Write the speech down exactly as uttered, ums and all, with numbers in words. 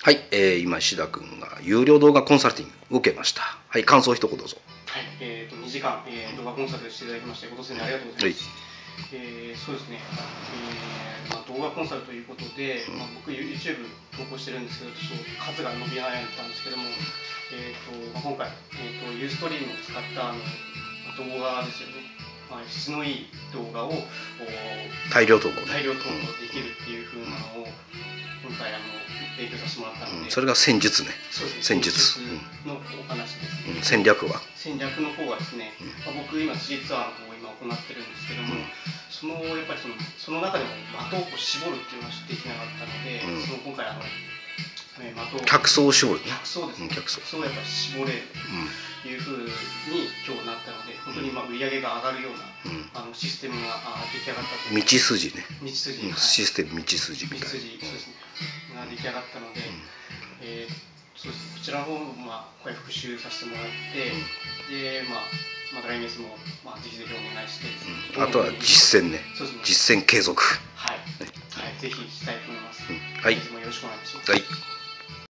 はい、えー、今石田君が有料動画コンサルティングを受けました。はい、感想一言どうぞ。 はい、えーとにじかん、えー、動画コンサルしていただきましてご当選ありがとうございます。はい、えー、そうですね、えーまあ、動画コンサルということで、まあ、僕 YouTube 投稿してるんですけど、ちょっと数が伸び悩んでたんですけども、えーとまあ、今回、えーと、ユーストリームを使ったあの動画ですよね。まあ、質のいい動画を大量投稿大量投稿できるっていう風なのを今回あの勉強させてもらったので、うん、 それが戦術ね。 そうですね、 戦術のお話ですね、 うん、戦略は戦略の方はですね、うんまあ、僕今ツリーツアーの方を今行ってるんですけども、うん、そのやっぱりそのその中でも的を絞るっていうのはできなかったので、うん、その今回あの客層を絞る、 客層ですね、客層をやっぱり絞れるというふうに今日なったので、本当にまあ売り上げが上がるような、うん、あのシステムが出来上がったという道筋ね、 道筋、 うん、システム道筋みたいな道筋、そうですね、が出来上がったので、うん、えー、そうですね、こちらの方もまあこれ復習させてもらって、うん、でまあまた来月もまあぜひぜひお願いして、 うん、あとは実践ね、ね実践継続、 はい、はい、ぜひしたいと思います。 うん、はい、 よろしくお願いします。 はい。